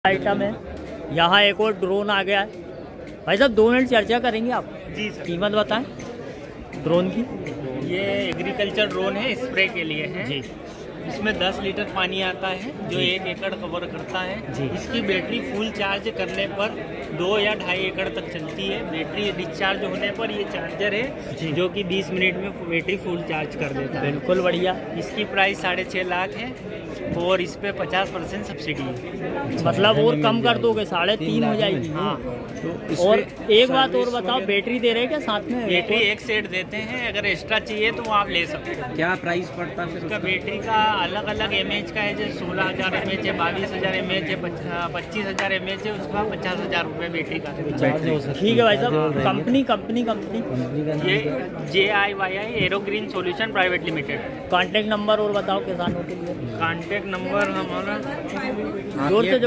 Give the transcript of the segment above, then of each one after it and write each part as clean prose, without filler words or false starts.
Item है। यहाँ एक और ड्रोन आ गया है। भाई साहब 2 मिनट चर्चा करेंगे आप? जी सर। कीमत बताएं ड्रोन की। ये एग्रीकल्चर ड्रोन है, स्प्रे के लिए है जी। इसमें 10 लीटर पानी आता है जो 1 एकड़ कवर करता है जी। इसकी बैटरी फुल चार्ज करने पर 2 या 2.5 एकड़ तक चलती है। बैटरी डिस्चार्ज होने पर ये चार्जर है जो कि 20 मिनट में बैटरी फुल चार्ज कर देता है। बिल्कुल बढ़िया। इसकी प्राइस 6.5 लाख है और इस पे 50% सब्सिडी है। मतलब और कम कर दोगे? 3.5 हो जाएगी। हाँ। तो और एक बात और बताओ, बैटरी दे रहे हैं क्या साथ में? बैटरी एक सेट देते हैं, अगर एक्स्ट्रा चाहिए तो वो आप ले सकते हैं। क्या प्राइस पड़ता है उसका? बैटरी का अलग अलग एमएच का है, जैसे 16,000 एमएच है, 22,000 एमएच है, 25,000 एमएच है, उसका 50,000 रुपये बैटरी का। ठीक है भाई साहब। कंपनी ये JIYI Aerogreen solution private limited. Contact number और बताओ किसानों के लिए। कॉन्टेक्ट नंबर हमारा जोर से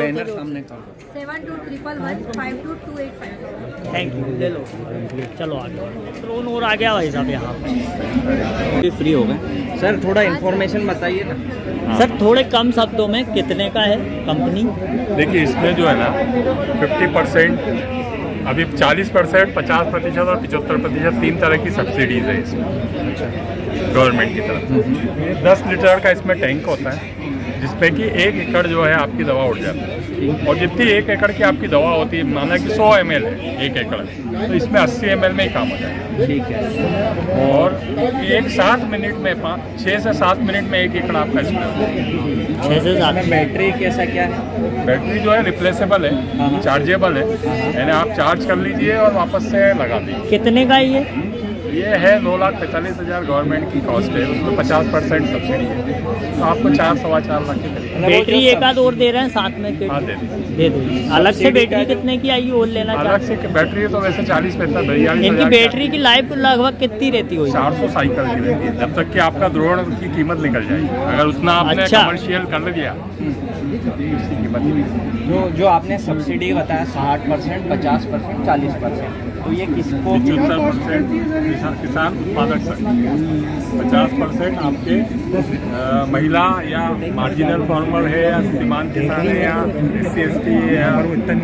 7211152285। Thank you. ले लो, चलो आगे। ड्रोन और आ गया भाई साहब यहाँ पर। फ्री हो गए सर, थोड़ा इन्फॉर्मेशन बताइए ना। सर थोड़े कम शब्दों में कितने का है कंपनी? देखिए इसमें जो है ना 50%, अभी 40%, 50% और 75%, 3 तरह की सब्सिडीज है इसमें गवर्नमेंट की तरफ से। 10 लीटर का इसमें टैंक होता है जिसपे कि 1 एकड़ जो है आपकी दवा उड़ जाती है। और जितनी 1 एकड़ की आपकी दवा होती है, माना कि 100 ml है 1 एकड़ में, तो इसमें 80 ml में ही काम हो जाएगा। ठीक है। और 7 मिनट में 6 से 7 मिनट में 1 एकड़ आपका स्प्रे होता है। 6 से 7। बैटरी कैसा क्या है? बैटरी जो है रिप्लेसेबल है, चार्जेबल है, यानी आप चार्ज कर लीजिए और वापस से लगा दीजिए। कितने का ये है 9,45,000 गवर्नमेंट की कॉस्ट है, उसमें 50% सब्सिडी है, तो आपको 4-4.25 लाख के करीब। बैटरी एक आध और दे रहे हैं साथ में? हाँ दे दो। अलग से बैटरी कितने की आएगी और लेना? अलग से बैटरी तो वैसे 40-45 इनकी बैटरी की लाइफ लगभग कितनी रहती होगी? 400 साइकिल की रहती है, जब तक कि आपका ड्रोन की कीमत निकल जाएगी। अगर उतना आपने कमर्शियल कर लिया उसकी कीमत जो आपने सब्सिडी बताया 60%, 50%, 40%, तो ये किसको? 75% किसान उत्पादक संघ, 50% आपके महिला या मार्जिनल फार्मर है या सीमांत किसान है या SC/ST है या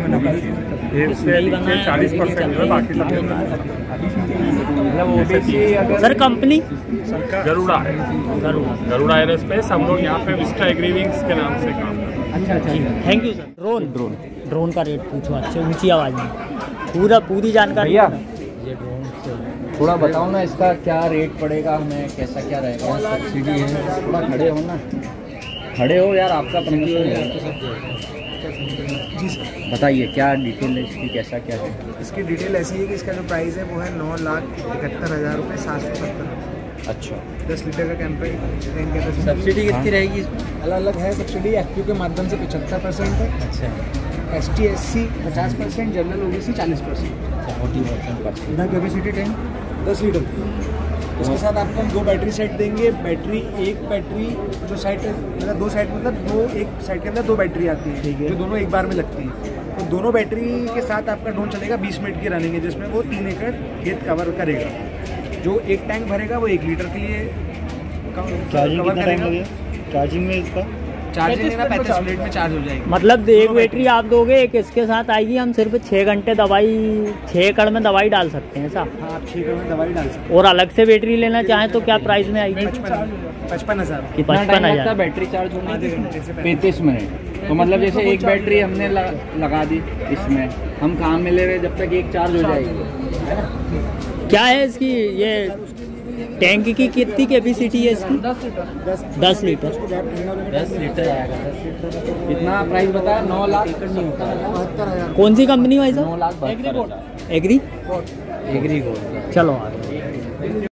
40% जो है, बाकी सब सर कंपनी गरुड़ा है। गरुड़ा एरोस्पेस। हम लोग यहाँ पे विस्टा एग्रीविंग्स के नाम से काम करते हैं। अच्छा, थैंक यू सर। ड्रोन का रेट पूछो अच्छे ऊंची आवाज में, पूरी जानकारी। भैया ये ड्रोन थोड़ा बताओ ना, इसका क्या रेट पड़ेगा हमें, कैसा क्या रहेगा? सब्सिडी है? थोड़ा खड़े हो ना, खड़े हो यार, आपका प्रमोशन है। जी सर बताइए क्या डिटेल है इसकी, कैसा क्या है? इसकी डिटेल ऐसी है कि इसका जो प्राइस है वो है 9,71,000 रुपये 770। अच्छा। 10 लीटर का टैंक है। सब्सिडी कितनी रहेगी? अलग अलग है सब्सिडी। FPO के माध्यम से 75% है। अच्छा। ST/SC 50%, general OBC 40%। 40%। इधर कैपेसिटी टैंक 10 लीटर। इसके साथ आपको हम 2 बैटरी सेट देंगे। एक बैटरी जो साइड मतलब 2 साइड मतलब एक साइड के अंदर 2 बैटरी आती है जो दोनों एक बार में लगती है। तो दोनों बैटरी के साथ आपका ड्रोन चलेगा 20 मिनट की रनिंग है, जिसमें वो 3 एकड़ खेत कवर करेगा। जो एक टैंक भरेगा वो 1 लीटर के लिए कवर करेगा। चार्जिंग में इसका चार्जिंग लेना 35 मिनट में चार्ज हो जाएगी। मतलब एक बैटरी आप दोगे, एक इसके साथ आएगी। हम सिर्फ 6 घंटे 6 एकड़ में दवाई डाल सकते हैं ऐसा? हाँ, आप 6 एकड़ में दवाई डाल सकते हैं। और अलग से बैटरी लेना चाहें तो क्या प्राइस में आएगी? 55,000। 55,000 बैटरी चार्ज होने? 35 मिनट। तो मतलब जैसे एक बैटरी हमने लगा दी इसमें, हम काम में ले रहे जब तक एक चार्ज हो जाएगी, है ना? क्या है इसकी ये टैंक की कितनी कैपेसिटी है इसकी? 10 लीटर। 10 लीटर आएगा। 10 लीटर कितना प्राइस बताया? 9,72,000। कौन सी कंपनी भाई साहब? 9,72,000। एग्री। Agri gold. चलो आगे।